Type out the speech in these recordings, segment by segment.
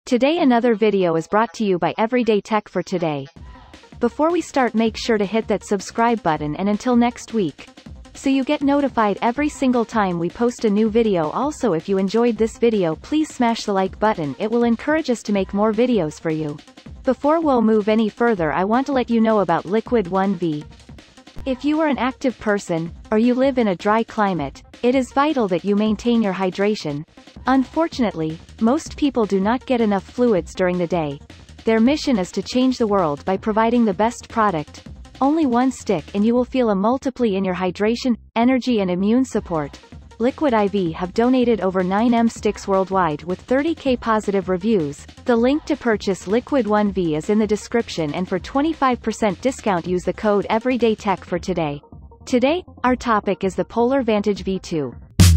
Today another video is brought to you by Everyday Tech for Today. Before we start, make sure to hit that subscribe button, and until next week, so you get notified every single time we post a new video. Also, if you enjoyed this video, please smash the like button. It will encourage us to make more videos for you. Before we'll move any further, I want to let you know about Liquid 1V. If you are an active person, or you live in a dry climate, it is vital that you maintain your hydration. Unfortunately, most people do not get enough fluids during the day. Their mission is to change the world by providing the best product. Only one stick and you will feel a multiply in your hydration, energy and immune support. Liquid IV have donated over 9M sticks worldwide with 30k positive reviews. The link to purchase Liquid 1V is in the description, and for 25% discount use the code EverydayTech for today. Today, our topic is the Polar Vantage V2.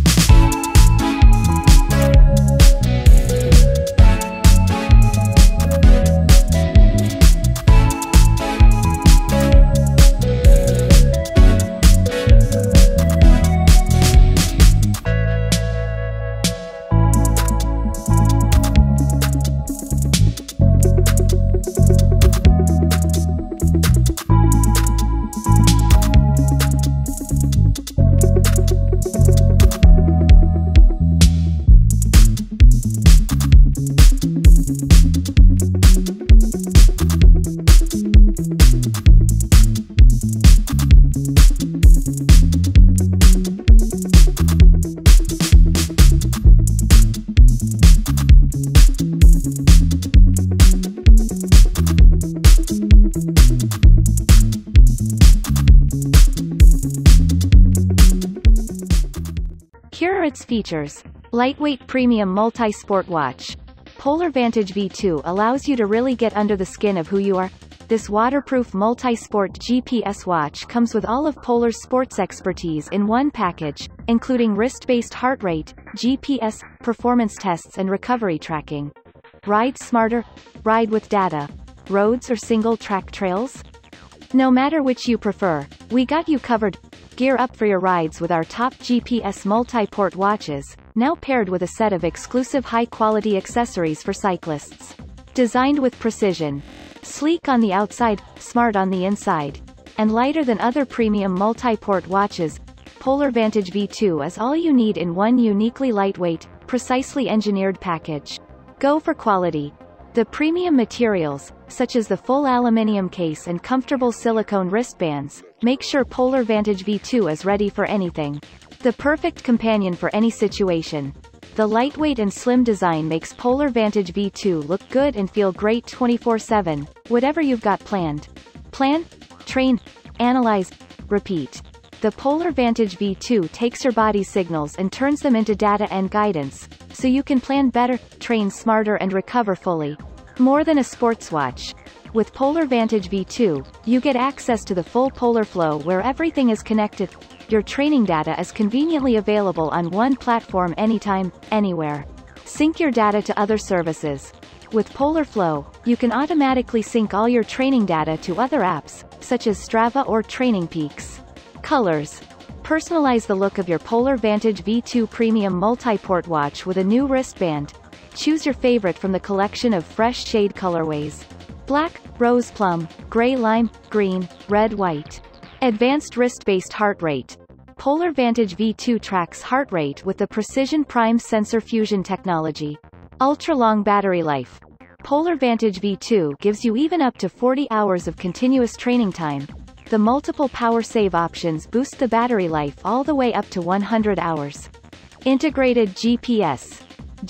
Here are its features. Lightweight premium multi-sport watch. Polar Vantage V2 allows you to really get under the skin of who you are. This waterproof multi-sport GPS watch comes with all of Polar's sports expertise in one package, including wrist-based heart rate, GPS, performance tests and recovery tracking. Ride smarter, ride with data. Roads or single-track trails? No matter which you prefer, we got you covered. Gear up for your rides with our top GPS multi-port watches, now paired with a set of exclusive high-quality accessories for cyclists. Designed with precision. Sleek on the outside, smart on the inside. And lighter than other premium multi-port watches, Polar Vantage V2 is all you need in one uniquely lightweight, precisely engineered package. Go for quality. The premium materials, such as the full aluminium case and comfortable silicone wristbands, make sure Polar Vantage V2 is ready for anything. The perfect companion for any situation. The lightweight and slim design makes Polar Vantage V2 look good and feel great 24/7, whatever you've got planned. Plan, train, analyze, repeat. The Polar Vantage V2 takes your body's signals and turns them into data and guidance, so you can plan better, train smarter and recover fully. More than a sports watch. With Polar Vantage V2, you get access to the full Polar Flow, where everything is connected. Your training data is conveniently available on one platform anytime, anywhere. Sync your data to other services. With Polar Flow, you can automatically sync all your training data to other apps, such as Strava or Training Peaks. Colors. Personalize the look of your Polar Vantage V2 premium multi-port watch with a new wristband. Choose your favorite from the collection of fresh shade colorways. Black, rose plum, gray lime, green, red white. Advanced wrist-based heart rate. Polar Vantage V2 tracks heart rate with the Precision Prime Sensor Fusion technology. Ultra-long battery life. Polar Vantage V2 gives you even up to 40 hours of continuous training time. The multiple power save options boost the battery life all the way up to 100 hours. Integrated GPS.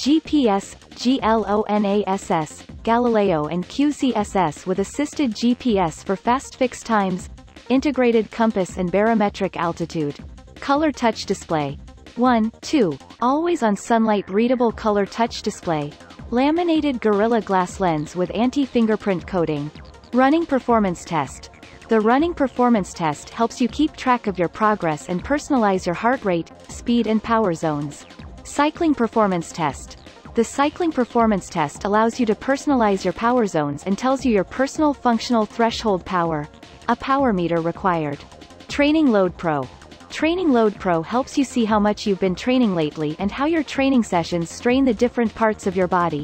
GPS, GLONASS, Galileo and QZSS with assisted GPS for fast fix times. Integrated compass and barometric altitude. Color touch display. 1, 2, always on sunlight readable color touch display. Laminated Gorilla Glass lens with anti-fingerprint coating. Running performance test. The running performance test helps you keep track of your progress and personalize your heart rate, speed and power zones. Cycling performance test. The cycling performance test allows you to personalize your power zones and tells you your personal functional threshold power. A power meter required. Training Load Pro. Training Load Pro helps you see how much you've been training lately and how your training sessions strain the different parts of your body.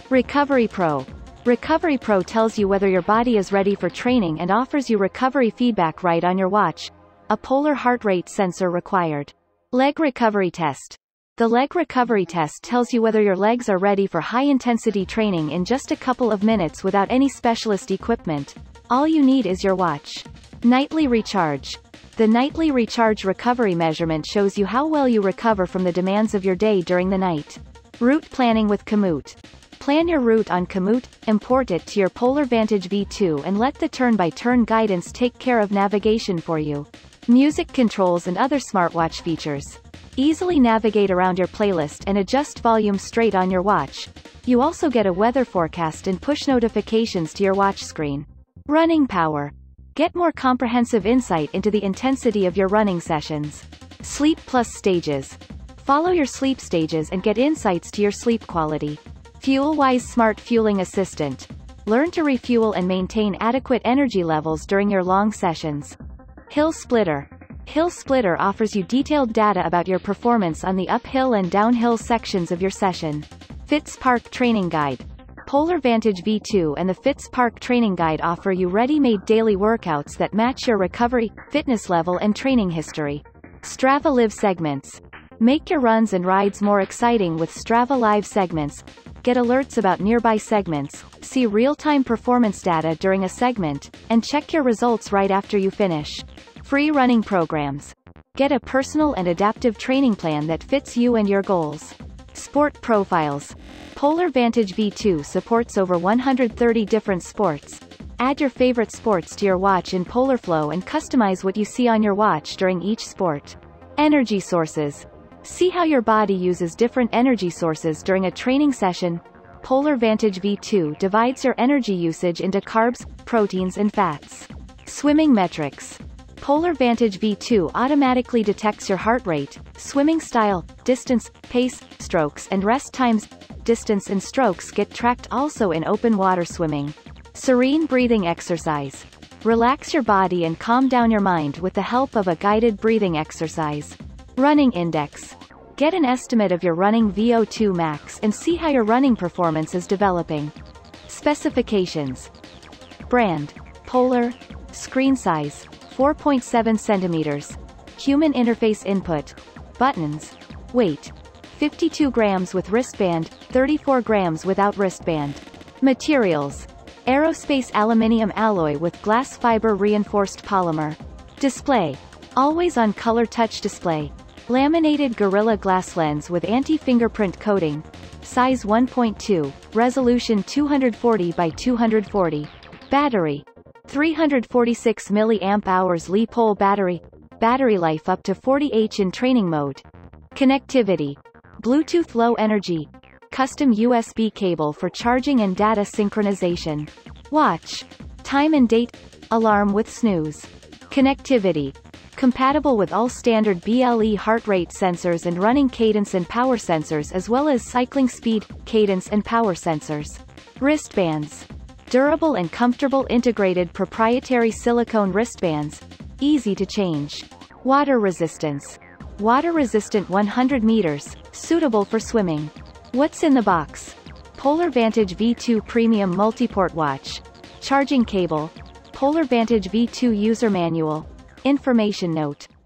Recovery Pro. Recovery Pro tells you whether your body is ready for training and offers you recovery feedback right on your watch. A polar heart rate sensor required. Leg Recovery Test. The Leg Recovery Test tells you whether your legs are ready for high-intensity training in just a couple of minutes without any specialist equipment. All you need is your watch. Nightly Recharge. The Nightly Recharge recovery measurement shows you how well you recover from the demands of your day during the night. Route Planning with Komoot. Plan your route on Komoot, import it to your Polar Vantage V2 and let the turn-by-turn guidance take care of navigation for you. Music controls and other smartwatch features. Easily navigate around your playlist and adjust volume straight on your watch. You also get a weather forecast and push notifications to your watch screen. Running Power. Get more comprehensive insight into the intensity of your running sessions. Sleep Plus Stages. Follow your sleep stages and get insights to your sleep quality. FuelWise Smart Fueling Assistant. Learn to refuel and maintain adequate energy levels during your long sessions. Hill Splitter. Hill Splitter offers you detailed data about your performance on the uphill and downhill sections of your session. FitzPark Training Guide. Polar Vantage V2 and the FitzPark Training Guide offer you ready-made daily workouts that match your recovery, fitness level and training history. Strava Live Segments. Make your runs and rides more exciting with Strava Live Segments. Get alerts about nearby segments, see real-time performance data during a segment, and check your results right after you finish. Free running programs. Get a personal and adaptive training plan that fits you and your goals. Sport Profiles. Polar Vantage V2 supports over 130 different sports. Add your favorite sports to your watch in PolarFlow and customize what you see on your watch during each sport. Energy Sources. See how your body uses different energy sources during a training session. Polar Vantage V2 divides your energy usage into carbs, proteins and fats. Swimming Metrics. Polar Vantage V2 automatically detects your heart rate, swimming style, distance, pace, strokes and rest times. Distance and strokes get tracked also in open water swimming. Serene Breathing Exercise. Relax your body and calm down your mind with the help of a guided breathing exercise. Running Index. Get an estimate of your running VO2 max and see how your running performance is developing. Specifications. Brand. Polar. Screen size. 4.7 centimeters. Human interface input. Buttons. Weight. 52 grams with wristband, 34 grams without wristband. Materials. Aerospace aluminium alloy with glass fiber reinforced polymer. Display. Always-on color touch display. Laminated Gorilla Glass lens with anti-fingerprint coating. Size 1.2, resolution 240 by 240. Battery. 346 mAh Li-Pol battery. Battery life up to 40H in training mode. Connectivity. Bluetooth Low Energy. Custom USB cable for charging and data synchronization. Watch. Time and date. Alarm with snooze. Connectivity. Compatible with all standard BLE heart rate sensors and running cadence and power sensors as well as cycling speed, cadence and power sensors. Wristbands. Durable and comfortable integrated proprietary silicone wristbands. Easy to change. Water resistance. Water-resistant 100 meters, suitable for swimming. What's in the box? Polar Vantage V2 Premium Multiport Watch. Charging cable. Polar Vantage V2 User Manual. Information note.